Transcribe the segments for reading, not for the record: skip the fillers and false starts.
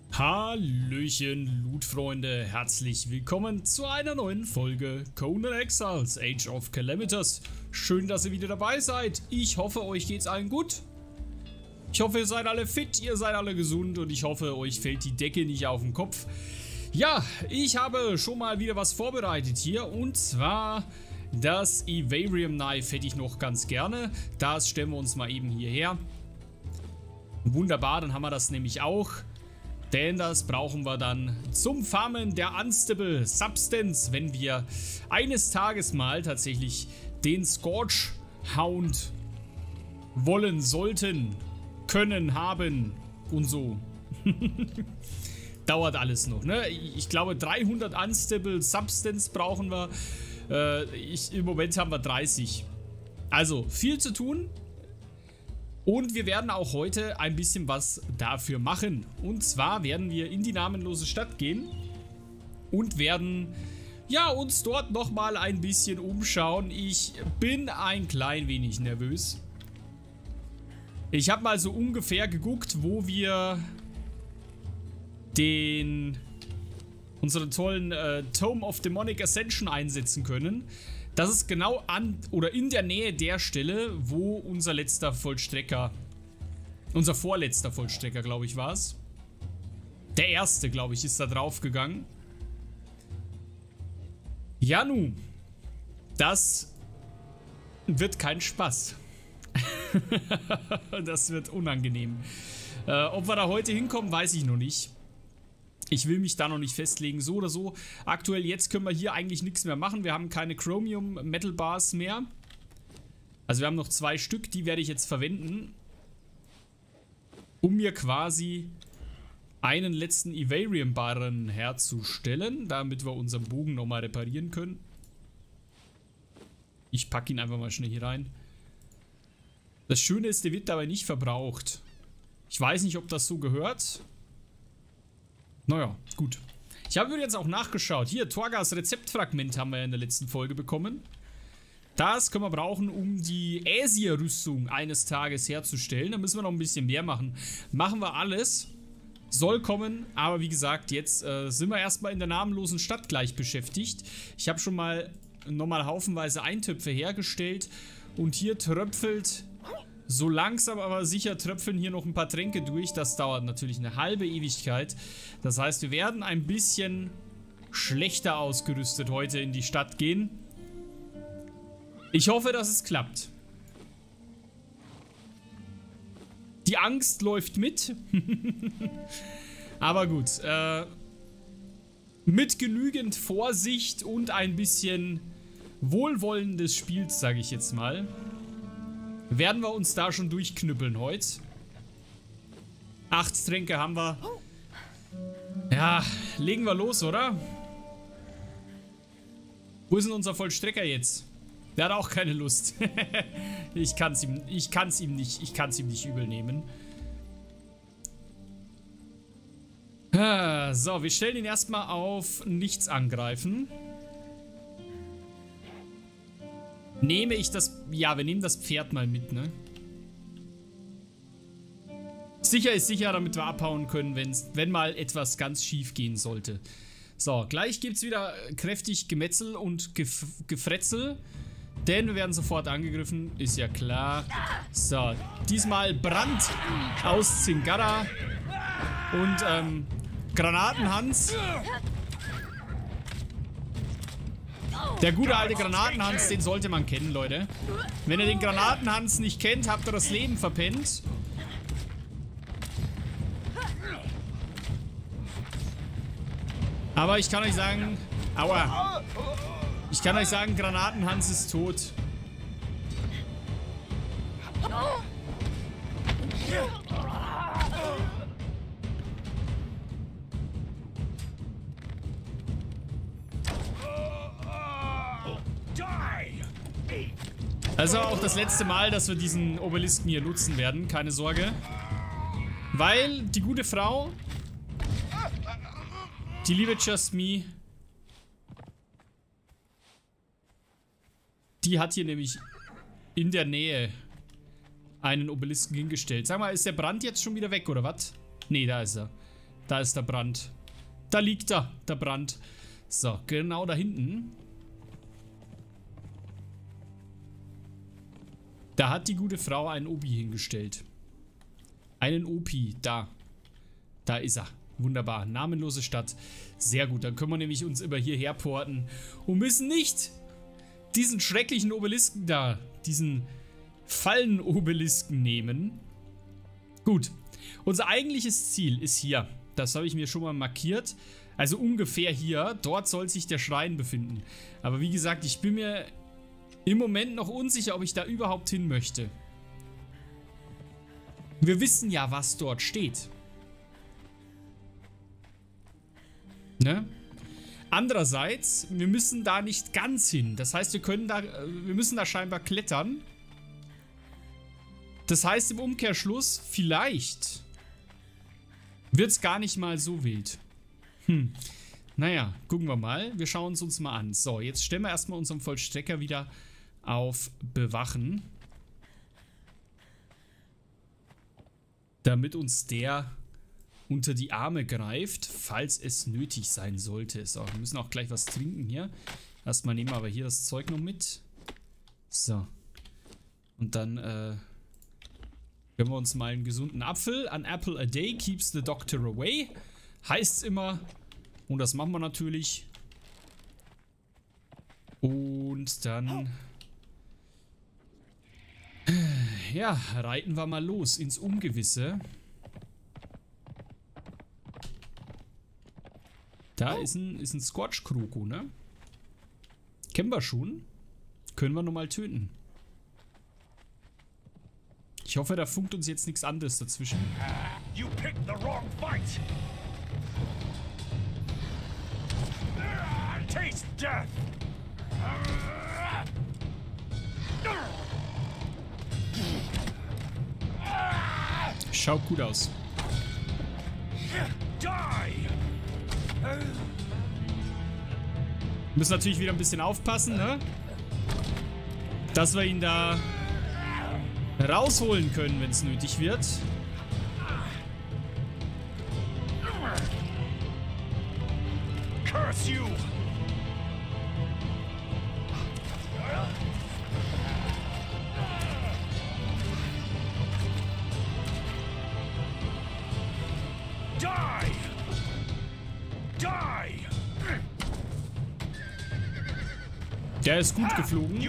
Hallöchen, Loot-Freunde, herzlich willkommen zu einer neuen Folge Conan Exiles Age of Calamitas. Schön, dass ihr wieder dabei seid. Ich hoffe, euch geht's allen gut. Ich hoffe, ihr seid alle fit, ihr seid alle gesund und ich hoffe, euch fällt die Decke nicht auf den Kopf. Ja, ich habe schon mal wieder was vorbereitet hier und zwar das Ivarium Knife hätte ich noch ganz gerne. Das stellen wir uns mal eben hierher. Wunderbar, dann haben wir das nämlich auch. Denn das brauchen wir dann zum Farmen der Unstable Substance, wenn wir eines Tages mal tatsächlich den Scorch Hound wollen, sollten, können, haben und so. Dauert alles noch, ne? Ich glaube 300 Unstable Substance brauchen wir. Im Moment haben wir 30. Also viel zu tun. Und wir werden auch heute ein bisschen was dafür machen. Und zwar werden wir in die namenlose Stadt gehen und werden ja uns dort nochmal ein bisschen umschauen. Ich bin ein klein wenig nervös. Ich habe mal so ungefähr geguckt, wo wir unseren tollen Tome of Demonic Ascension einsetzen können. Das ist genau an oder in der Nähe der Stelle, wo unser vorletzter Vollstrecker, glaube ich, war es. Der erste, glaube ich, ist da drauf gegangen. Ja, nun, das wird kein Spaß. Das wird unangenehm. Ob wir da heute hinkommen, weiß ich noch nicht. Ich will mich da noch nicht festlegen, so oder so. Aktuell jetzt können wir hier eigentlich nichts mehr machen. Wir haben keine Chromium Metal Bars mehr. Also wir haben noch 2 Stück, die werde ich jetzt verwenden, um mir quasi einen letzten Ivarium Barren herzustellen, damit wir unseren Bogen nochmal reparieren können. Ich packe ihn einfach mal schnell hier rein. Das Schöne ist, der wird dabei nicht verbraucht. Ich weiß nicht, ob das so gehört. Naja, gut. Ich habe jetzt auch nachgeschaut. Hier, Torgas Rezeptfragment haben wir ja in der letzten Folge bekommen. Das können wir brauchen, um die Aesir-Rüstung eines Tages herzustellen. Da müssen wir noch ein bisschen mehr machen. Machen wir alles. Soll kommen, aber wie gesagt, jetzt sind wir erstmal in der namenlosen Stadt gleich beschäftigt. Ich habe schon mal nochmal haufenweise Eintöpfe hergestellt. Und hier tröpfelt... So langsam aber sicher tröpfeln hier noch ein paar Tränke durch. Das dauert natürlich eine halbe Ewigkeit. Das heißt, wir werden ein bisschen schlechter ausgerüstet heute in die Stadt gehen. Ich hoffe, dass es klappt. Die Angst läuft mit. Aber gut. Mit genügend Vorsicht und ein bisschen Wohlwollen des Spiels, sage ich jetzt mal, werden wir uns da schon durchknüppeln heute. 8 Tränke haben wir. Ja, legen wir los, oder? Wo ist denn unser Vollstrecker jetzt? Der hat auch keine Lust. Ich kann's ihm nicht übel nehmen. So, wir stellen ihn erstmal auf nichts angreifen. Nehme ich das... Ja, wir nehmen das Pferd mal mit, ne? Sicher ist sicher, damit wir abhauen können, wenn mal etwas ganz schief gehen sollte. So, gleich gibt es wieder kräftig Gemetzel und Gefretzel. Denn wir werden sofort angegriffen, ist ja klar. So, diesmal Brand aus Zingara. Und, Granatenhans. Der gute alte Granatenhans, den sollte man kennen, Leute. Wenn ihr den Granatenhans nicht kennt, habt ihr das Leben verpennt. Aber ich kann euch sagen... Aua. Ich kann euch sagen, Granatenhans ist tot. Also auch das letzte Mal, dass wir diesen Obelisken hier nutzen werden, keine Sorge. Weil die gute Frau, die liebe Just Me, die hat hier nämlich in der Nähe einen Obelisken hingestellt. Sag mal, ist der Brand jetzt schon wieder weg, oder was? Nee, da ist er. Da ist der Brand. Da liegt er, der Brand. So, genau da hinten. Da hat die gute Frau einen Obi hingestellt. Einen Opi, da. Da ist er. Wunderbar. Namenlose Stadt. Sehr gut, dann können wir nämlich uns über hierher porten und müssen nicht diesen schrecklichen Obelisken da, diesen Fallenobelisken nehmen. Gut. Unser eigentliches Ziel ist hier. Das habe ich mir schon mal markiert. Also ungefähr hier. Dort soll sich der Schrein befinden. Aber wie gesagt, ich bin mir im Moment noch unsicher, ob ich da überhaupt hin möchte. Wir wissen ja, was dort steht. Ne? Andererseits, wir müssen da nicht ganz hin. Das heißt, wir müssen da scheinbar klettern. Das heißt im Umkehrschluss, vielleicht wird es gar nicht mal so wild. Naja, gucken wir mal. Wir schauen es uns mal an. So, jetzt stellen wir erstmal unseren Vollstrecker wieder auf Bewachen. Damit uns der unter die Arme greift, falls es nötig sein sollte. So, wir müssen auch gleich was trinken hier. Erstmal nehmen wir aber hier das Zeug noch mit. So. Und dann gönnen wir uns mal einen gesunden Apfel. An apple a day keeps the doctor away. Heißt's immer. Und das machen wir natürlich. Und dann ja, reiten wir mal los ins Ungewisse. Da ist ein Scorch-Kroko, ne? Kennen wir schon. Können wir nochmal töten. Ich hoffe, da funkt uns jetzt nichts anderes dazwischen. You picked the wrong fight. Taste death. Schaut gut aus. Müssen natürlich wieder ein bisschen aufpassen, ne? Dass wir ihn da rausholen können, wenn es nötig wird. Curse you! Die! Die! Der ist gut geflogen.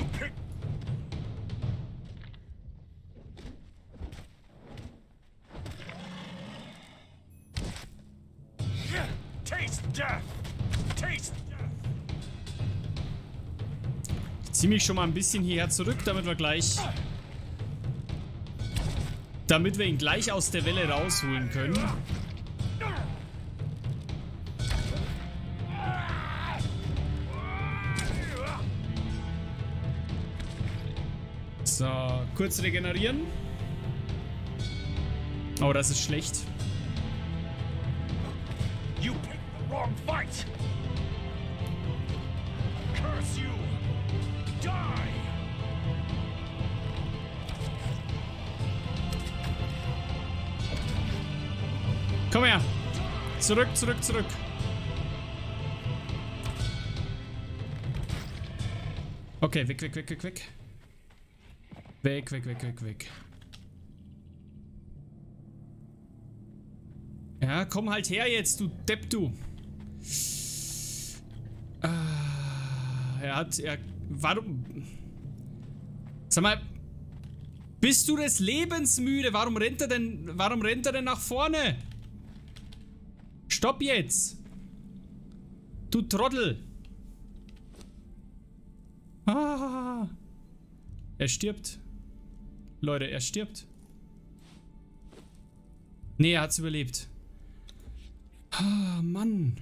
Ich ziehe mich schon mal ein bisschen hierher zurück, damit wir ihn gleich aus der Welle rausholen können. So, kurz regenerieren. Oh, das ist schlecht. You picked the wrong fight. Curse you. Die. Komm her. Zurück, zurück, zurück. Okay, weg, weg, weg, weg, weg. Weg, weg, weg, weg, weg. Ja, komm halt her jetzt, du Depp, du. Warum? Sag mal, bist du des Lebens müde? Warum rennt er denn nach vorne? Stopp jetzt. Du Trottel. Ah. Er stirbt. Leute, er stirbt. Nee, er hat's überlebt. Ah, Mann.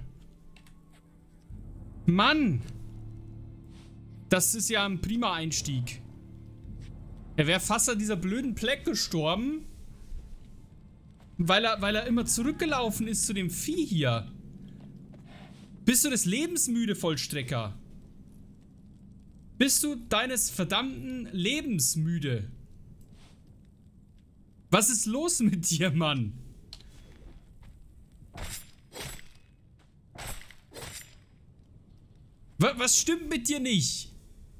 Mann. Das ist ja ein prima Einstieg. Er wäre fast an dieser blöden Pleck gestorben. Weil er immer zurückgelaufen ist zu dem Vieh hier. Bist du des Lebens müde, Vollstrecker? Bist du deines verdammten Lebens müde? Was ist los mit dir, Mann? Was stimmt mit dir nicht?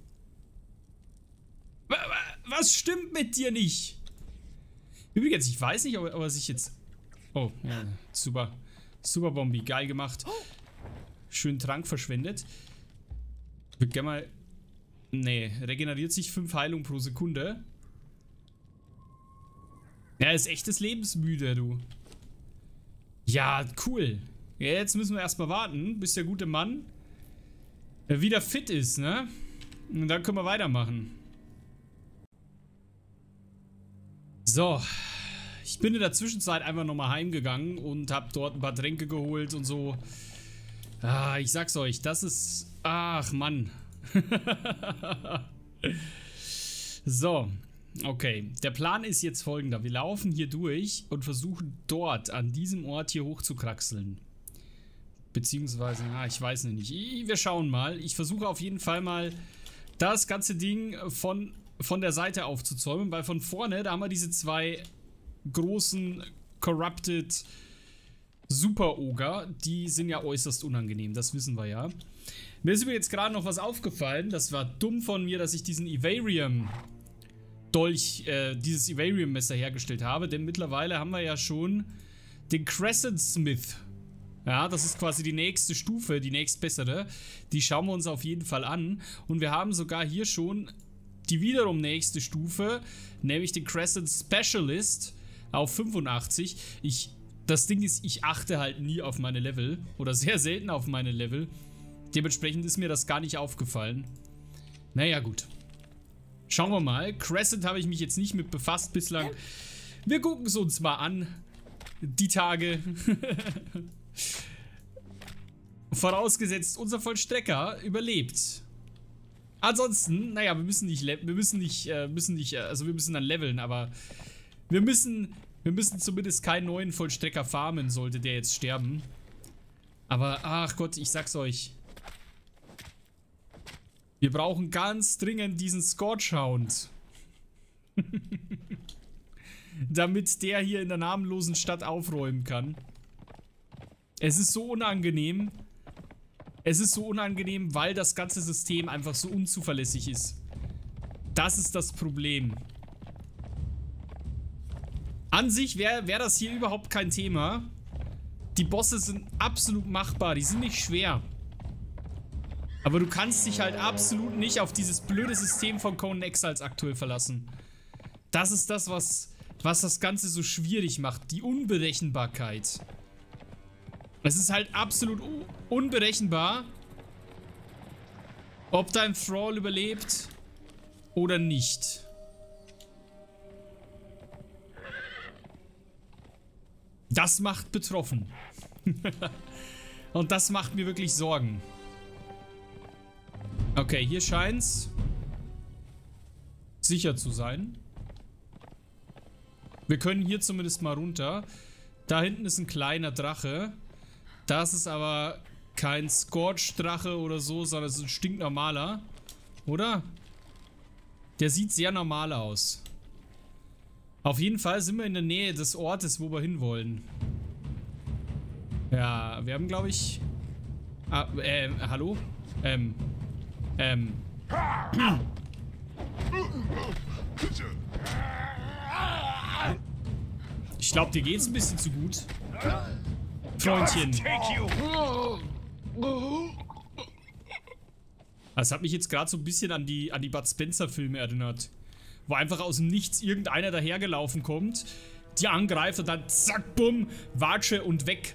Was stimmt mit dir nicht? Übrigens, ich weiß nicht, ob er sich jetzt... Oh, ja, super. Super Bombi, geil gemacht. Schön Trank verschwendet. Ich würde gerne mal... Nee, regeneriert sich 5 Heilung pro Sekunde. Er ist echtes lebensmüde, du. Ja, cool. Ja, jetzt müssen wir erstmal warten, bis der gute Mann wieder fit ist, ne? Und dann können wir weitermachen. So. Ich bin in der Zwischenzeit einfach nochmal heimgegangen und habe dort ein paar Tränke geholt und so. Ah, ich sag's euch, das ist... Ach, Mann. So. Okay, der Plan ist jetzt folgender. Wir laufen hier durch und versuchen dort, an diesem Ort hier hochzukraxeln. Beziehungsweise, ja, ich weiß nicht. Wir schauen mal. Ich versuche auf jeden Fall mal das ganze Ding von der Seite aufzuzäumen, weil von vorne, da haben wir diese 2 großen Corrupted Super-Oger. Die sind ja äußerst unangenehm, das wissen wir ja. Mir ist übrigens gerade noch was aufgefallen. Das war dumm von mir, dass ich diesen Ivarium-Dolch, dieses Ivarium-Messer hergestellt habe, denn mittlerweile haben wir ja schon den Crescent Smith. Ja, das ist quasi die nächste Stufe, die nächstbessere. Die schauen wir uns auf jeden Fall an. Und wir haben sogar hier schon die wiederum nächste Stufe, nämlich den Crescent Specialist auf 85. Das Ding ist, ich achte halt nie auf meine Level oder sehr selten auf meine Level. Dementsprechend ist mir das gar nicht aufgefallen. Naja, gut. Schauen wir mal. Crescent habe ich mich jetzt nicht mit befasst bislang. Wir gucken es uns mal an. Die Tage. Vorausgesetzt, unser Vollstrecker überlebt. Ansonsten, naja, wir müssen dann leveln, aber wir müssen zumindest keinen neuen Vollstrecker farmen, sollte der jetzt sterben. Aber, ach Gott, ich sag's euch. Wir brauchen ganz dringend diesen Scorchhound. Damit der hier in der namenlosen Stadt aufräumen kann. Es ist so unangenehm. Es ist so unangenehm, weil das ganze System einfach so unzuverlässig ist. Das ist das Problem. An sich wäre das hier überhaupt kein Thema. Die Bosse sind absolut machbar. Die sind nicht schwer. Aber du kannst dich halt absolut nicht auf dieses blöde System von Conan Exiles aktuell verlassen. Das ist das, was das Ganze so schwierig macht. Die Unberechenbarkeit. Es ist halt absolut unberechenbar, ob dein Thrall überlebt oder nicht. Das macht betroffen. Und das macht mir wirklich Sorgen. Okay, hier scheint's sicher zu sein. Wir können hier zumindest mal runter. Da hinten ist ein kleiner Drache. Das ist aber kein Scorch-Drache oder so, sondern es ist ein stinknormaler. Oder? Der sieht sehr normal aus. Auf jeden Fall sind wir in der Nähe des Ortes, wo wir hinwollen. Ja, wir haben, glaube ich... hallo? Ich glaube, dir geht's ein bisschen zu gut. Freundchen. Das hat mich jetzt gerade so ein bisschen an die Bud Spencer-Filme erinnert. Wo einfach aus dem Nichts irgendeiner dahergelaufen kommt, die angreift und dann zack, bumm, Watsche und weg.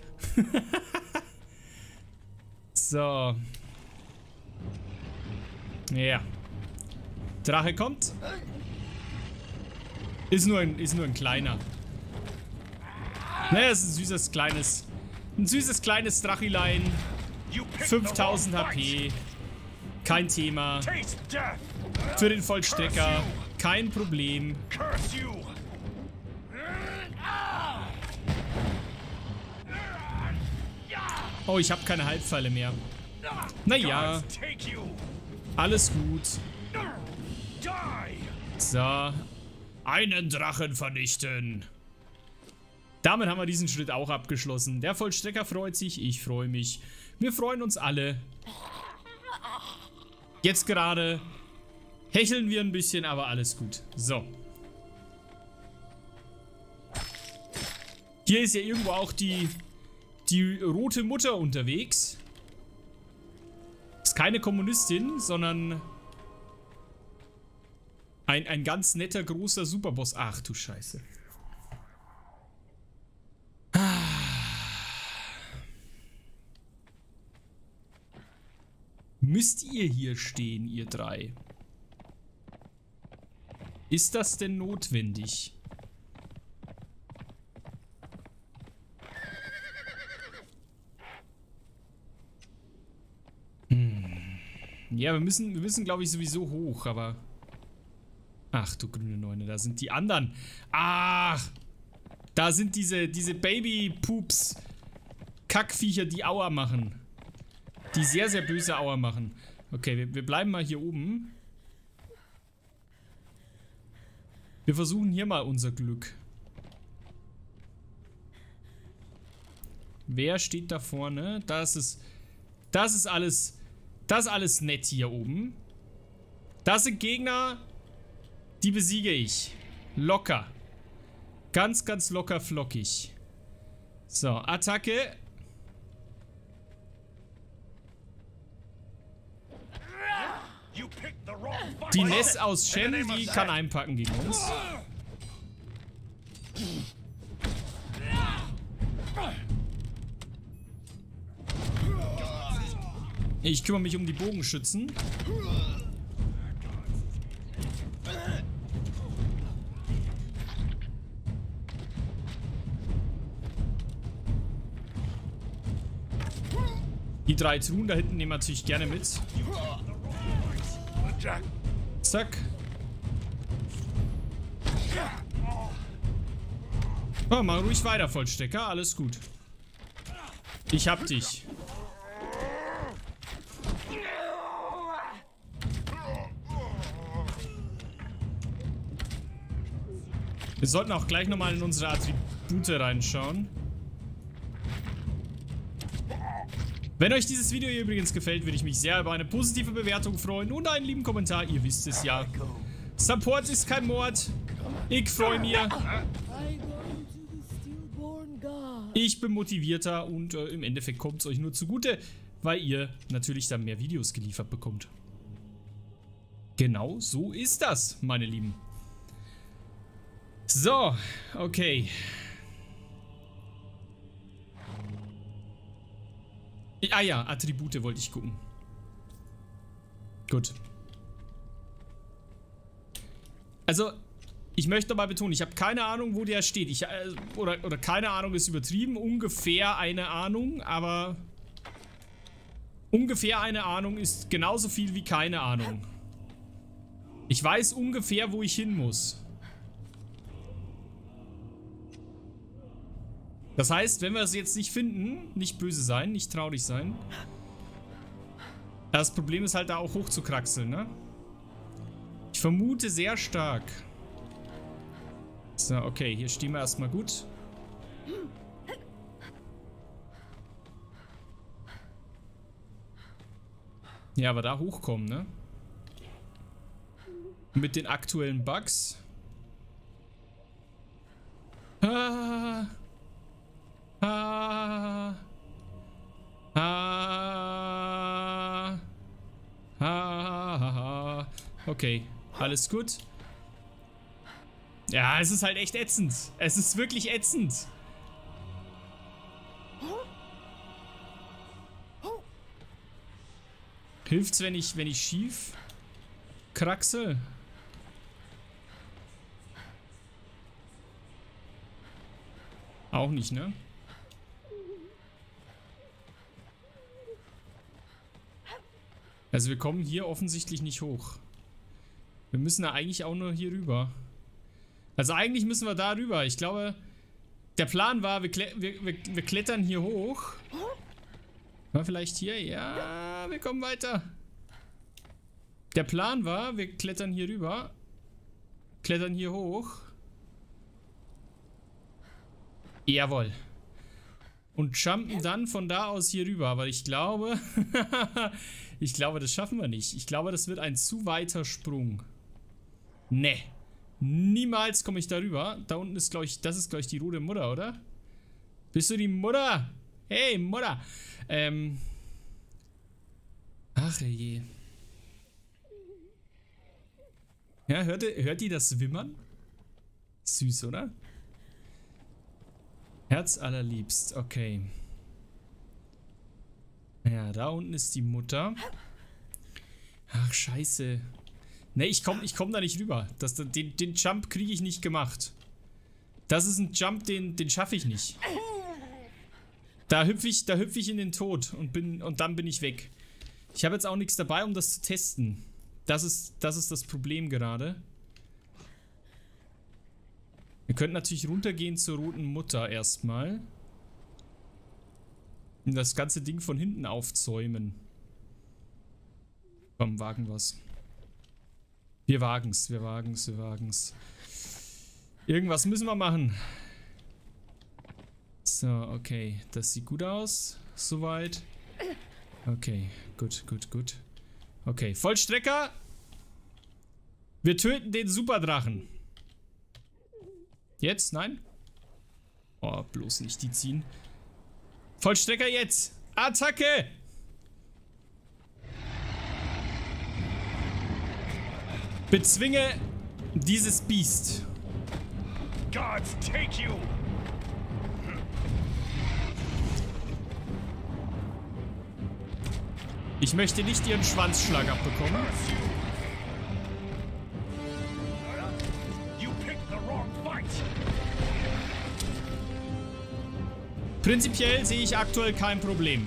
So. Ja. Drache kommt. Ist nur ein kleiner. Naja, es ist ein süßes kleines Drachilein. 5000 HP. Kein Thema. Für den Vollstrecker. Kein Problem. Oh, ich habe keine Halbpfeile mehr. Naja. Alles gut. So. Einen Drachen vernichten. Damit haben wir diesen Schritt auch abgeschlossen. Der Vollstrecker freut sich, ich freue mich. Wir freuen uns alle. Jetzt gerade hecheln wir ein bisschen, aber alles gut. So. Hier ist ja irgendwo auch die rote Mutter unterwegs. Ist keine Kommunistin, sondern ein ganz netter, großer Superboss. Ach du Scheiße. Müsst ihr hier stehen, ihr drei? Ist das denn notwendig? Ja, wir müssen glaube ich, sowieso hoch, aber... Ach du grüne Neune, da sind die anderen. Ach! Da sind diese Baby-Pups. Kackviecher, die Aua machen. Die sehr, sehr böse Aua machen. Okay, wir bleiben mal hier oben. Wir versuchen hier mal unser Glück. Wer steht da vorne? Das ist alles nett hier oben. Das sind Gegner, die besiege ich. Locker. Ganz, ganz locker flockig. So, Attacke. Die Ness aus Shen, die kann einpacken gegen uns. Ich kümmere mich um die Bogenschützen. Die 3 Truhen da hinten nehmen wir natürlich gerne mit. Zack. Oh, mach ruhig weiter, Vollstecker. Alles gut. Ich hab dich. Wir sollten auch gleich nochmal in unsere Attribute reinschauen. Wenn euch dieses Video hier übrigens gefällt, würde ich mich sehr über eine positive Bewertung freuen und einen lieben Kommentar. Ihr wisst es ja. Support ist kein Mord. Ich freue mich. Ich bin motivierter und im Endeffekt kommt es euch nur zugute, weil ihr natürlich dann mehr Videos geliefert bekommt. Genau so ist das, meine Lieben. So, okay. Ah ja, Attribute wollte ich gucken. Gut. Also, ich möchte mal betonen, ich habe keine Ahnung, wo der steht. Oder keine Ahnung ist übertrieben. Ungefähr eine Ahnung, aber... Ungefähr eine Ahnung ist genauso viel wie keine Ahnung. Ich weiß ungefähr, wo ich hin muss. Das heißt, wenn wir es jetzt nicht finden, nicht böse sein, nicht traurig sein. Das Problem ist halt da auch hoch zu kraxeln, ne? Ich vermute sehr stark. So, okay, hier stehen wir erstmal gut. Ja, aber da hochkommen, ne? Mit den aktuellen Bugs. Ah. Ah. Ah. Ah. Okay, alles gut. Ja, es ist halt echt ätzend. Es ist wirklich ätzend. Hilft's, wenn ich schief kraxel? Auch nicht, ne? Also wir kommen hier offensichtlich nicht hoch. Wir müssen da eigentlich auch nur hier rüber. Also eigentlich müssen wir da rüber. Ich glaube, der Plan war, wir klettern hier hoch. War vielleicht hier? Ja, wir kommen weiter. Der Plan war, wir klettern hier rüber. Klettern hier hoch. Jawohl. Und jumpen dann von da aus hier rüber. Aber ich glaube, Ich glaube, das schaffen wir nicht. Ich glaube, das wird ein zu weiter Sprung. Ne. Niemals komme ich darüber. Da unten ist, glaube ich, das ist, glaube ich, die rote Mutter, oder? Bist du die Mutter? Hey, Mutter. Ach je. Ja, hört ihr das Wimmern? Süß, oder? Herz allerliebst, okay. Ja, da unten ist die Mutter. Ach, scheiße. Ne, ich komm da nicht rüber. Den Jump kriege ich nicht gemacht. Das ist ein Jump, den schaffe ich nicht. Da hüpfe ich in den Tod und dann bin ich weg. Ich habe jetzt auch nichts dabei, um das zu testen. Das ist das Problem gerade. Wir könnten natürlich runtergehen zur roten Mutter erstmal. Und das ganze Ding von hinten aufzäumen. Komm, wagen wir's. Wir wagen's. Irgendwas müssen wir machen. So, okay. Das sieht gut aus. Soweit. Okay, gut. Okay, Vollstrecker. Wir töten den Superdrachen. Jetzt? Nein? Oh, bloß nicht die ziehen. Vollstrecker jetzt. Attacke! Bezwinge dieses Biest. Gods take you. Ich möchte nicht ihren Schwanzschlag abbekommen. Prinzipiell sehe ich aktuell kein Problem.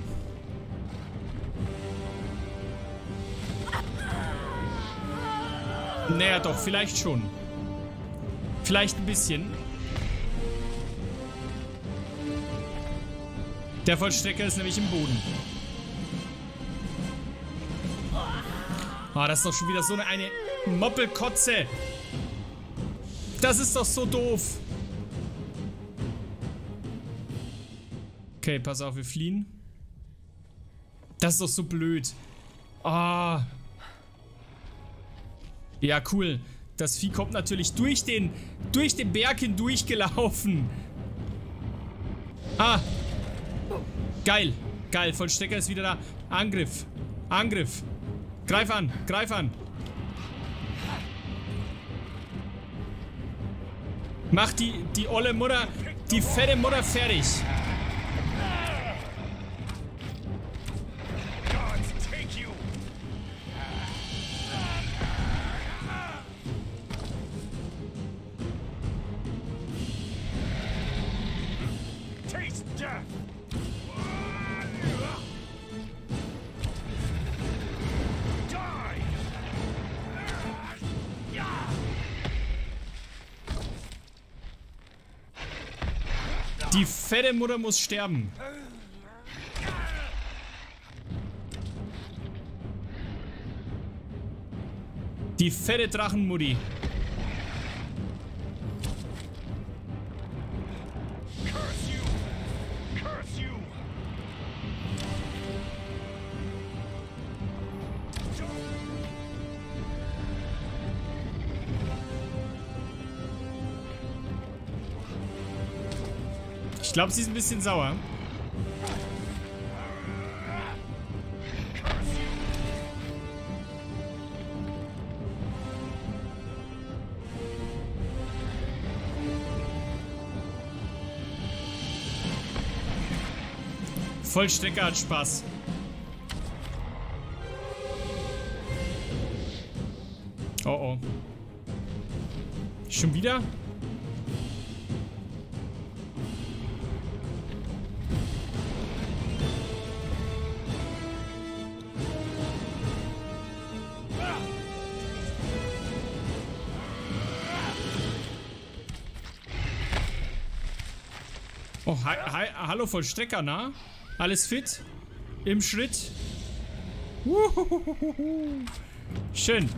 Naja, doch, vielleicht schon. Vielleicht ein bisschen. Der Vollstrecker ist nämlich im Boden. Ah, das ist doch schon wieder so eine Moppelkotze. Das ist doch so doof. Okay, pass auf, wir fliehen. Das ist doch so blöd. Ah. Ja, cool. Das Vieh kommt natürlich durch den Berg hindurch gelaufen. Ah. Geil. Geil, Vollstrecker ist wieder da. Angriff. Angriff. Greif an. Greif an. Mach die olle Mutter, die fette Mutter fertig. Die fette Mutter muss sterben. Die fette Drachenmutti. Ich glaube, sie ist ein bisschen sauer. Vollstrecker hat Spaß. Oh oh. Schon wieder? Oh, hallo Vollstrecker, na? Alles fit? Im Schritt? Schön.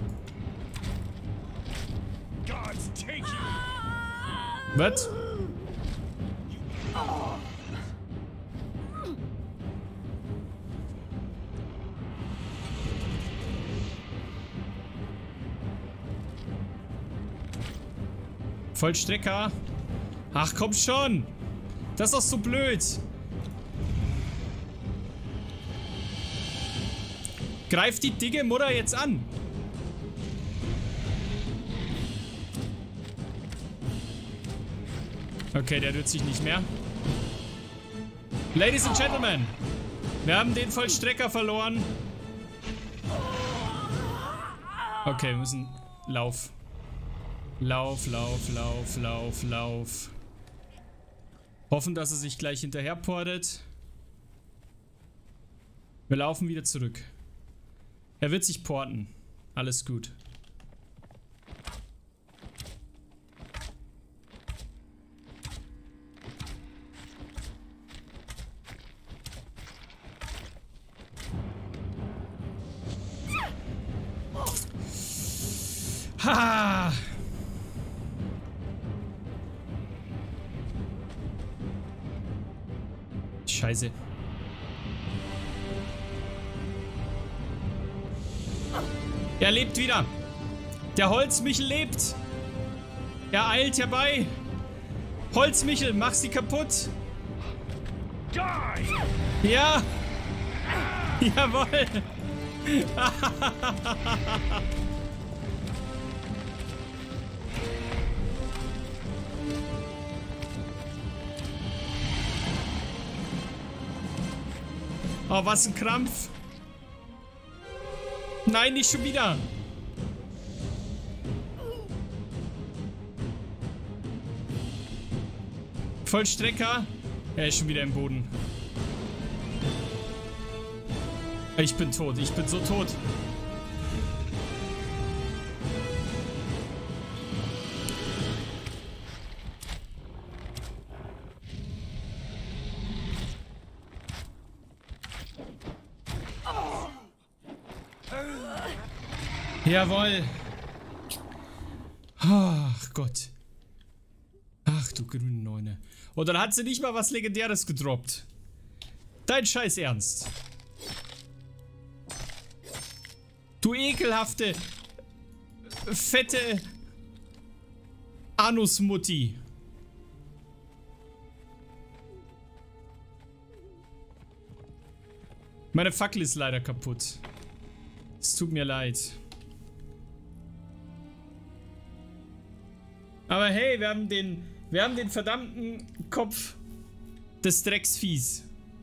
Was? Vollstrecker. Ach, komm schon. Das ist doch so blöd. Greif die dicke Mutter jetzt an. Okay, der rührt sich nicht mehr. Ladies and Gentlemen, wir haben den Vollstrecker verloren. Okay, wir müssen... Lauf. Lauf, lauf, lauf, lauf, lauf. Hoffen, dass er sich gleich hinterher portet. Wir laufen wieder zurück. Er wird sich porten. Alles gut. Ha! Scheiße. Er lebt wieder. Der Holzmichel lebt. Er eilt herbei. Holzmichel, mach sie kaputt. Ja. Jawohl. Oh, was ein Krampf. Nein, nicht schon wieder. Vollstrecker. Er ist schon wieder im Boden. Ich bin tot. Ich bin so tot. Jawohl. Ach Gott. Ach du grüne Neune. Und dann hat sie nicht mal was Legendäres gedroppt. Dein Scheiß Ernst. Du ekelhafte, fette Anusmutti. Meine Fackel ist leider kaputt. Es tut mir leid. Aber hey, wir haben den verdammten Kopf des Drecksviehs.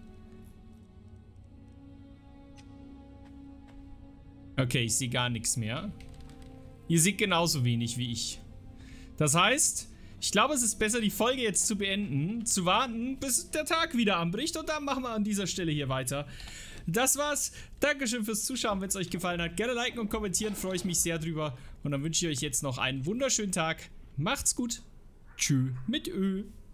Okay, ich sehe gar nichts mehr. Ihr seht genauso wenig wie ich. Das heißt, ich glaube, es ist besser, die Folge jetzt zu beenden, zu warten, bis der Tag wieder anbricht und dann machen wir an dieser Stelle hier weiter. Das war's. Dankeschön fürs Zuschauen. Wenn es euch gefallen hat, gerne liken und kommentieren, freue ich mich sehr drüber. Und dann wünsche ich euch jetzt noch einen wunderschönen Tag. Macht's gut. Tschö mit Ö.